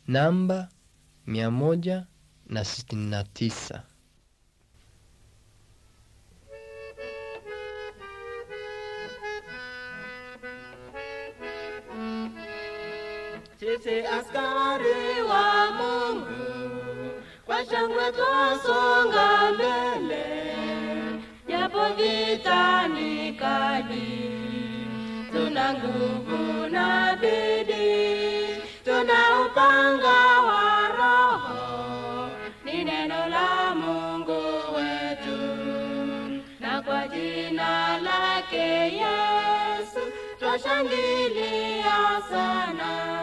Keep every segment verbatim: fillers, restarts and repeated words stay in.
namba mia moja na sitini na tisa. Sisi askari wa Mungu, kwa shangwe twasonga mbele, japo vita ni kali, tuna nguvu na bidii, tuna upanga wa Roho, ni neno la Mungu wetu, na kwa jina lake Yesu twashangilia sana.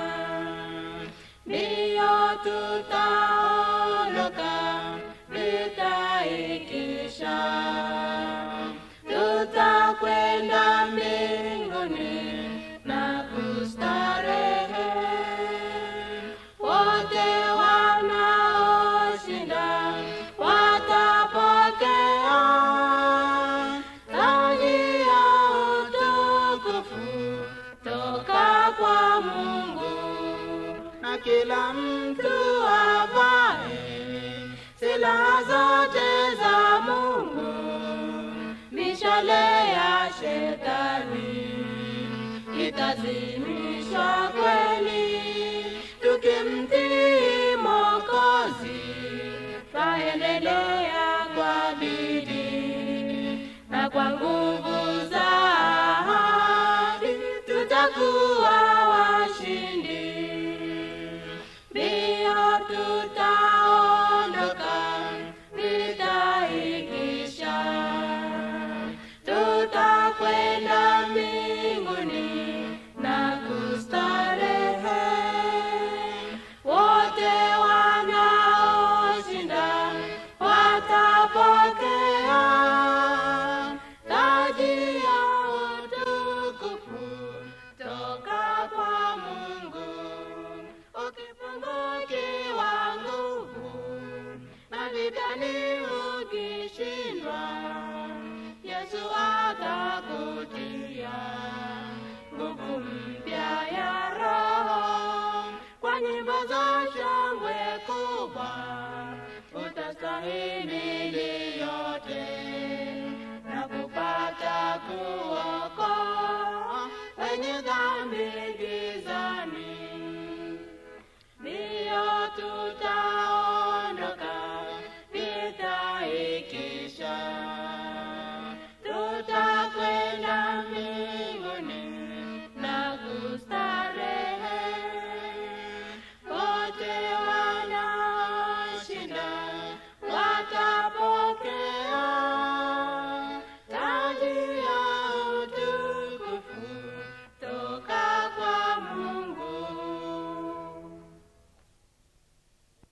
Ndiyo tutaondoka vita ikisha, tutakwenda mbinguni na kustarehe. Wote wanaoshinda watapokea taji ya utukufu toka kwa Mungu. Na kila mtu avae silaha zote za Mungu, mishale ya shetani itazimishwa kweli.